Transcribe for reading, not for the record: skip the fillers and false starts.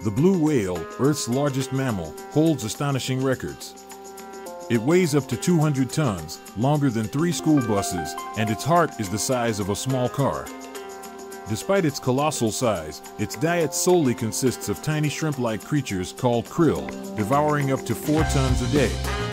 The blue whale, Earth's largest mammal, holds astonishing records. It weighs up to 200 tons, longer than 3 school buses, and its heart is the size of a small car. Despite its colossal size, its diet solely consists of tiny shrimp-like creatures called krill, devouring up to 4 tons a day.